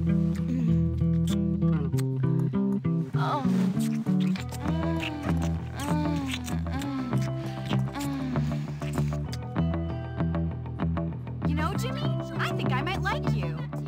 Oh. You know, Jimmy, I think I might like you.